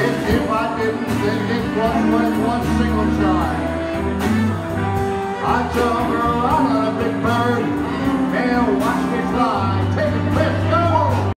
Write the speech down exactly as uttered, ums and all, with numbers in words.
If, if I didn't think it was worth one single try, I'd tell a girl